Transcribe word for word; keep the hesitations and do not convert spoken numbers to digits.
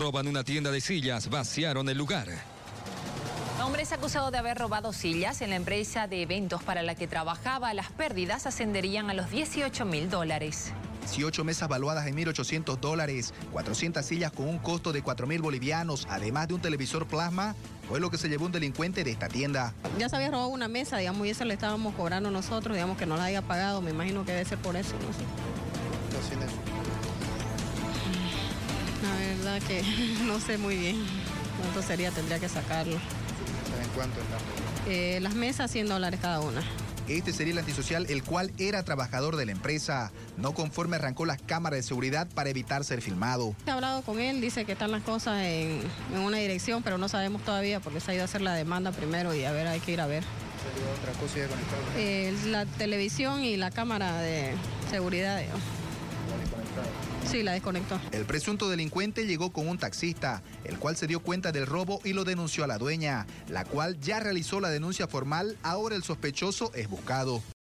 Roban una tienda de sillas, vaciaron el lugar. Hombre es acusado de haber robado sillas en la empresa de eventos para la que trabajaba. Las pérdidas ascenderían a los dieciocho mil dólares. dieciocho mesas valuadas en mil ochocientos dólares, cuatrocientas sillas con un costo de cuatro mil bolivianos, además de un televisor plasma, fue lo que se llevó un delincuente de esta tienda. Ya se había robado una mesa, digamos, y esa le estábamos cobrando nosotros, digamos que no la haya pagado, me imagino que debe ser por eso, no sé. La verdad que no sé muy bien cuánto sería, tendría que sacarlo. ¿En cuánto está? Eh, las mesas, cien dólares cada una. Este sería el antisocial, el cual era trabajador de la empresa. No conforme, arrancó las cámaras de seguridad para evitar ser filmado. He hablado con él, dice que están las cosas en, en una dirección, pero no sabemos todavía porque se ha ido a hacer la demanda primero y a ver, hay que ir a ver. ¿Salió otra cosa ya conectada? Eh, la televisión y la cámara de seguridad. Digamos. ¿La desconectada? Sí, la desconectó. El presunto delincuente llegó con un taxista, el cual se dio cuenta del robo y lo denunció a la dueña, la cual ya realizó la denuncia formal. Ahora el sospechoso es buscado.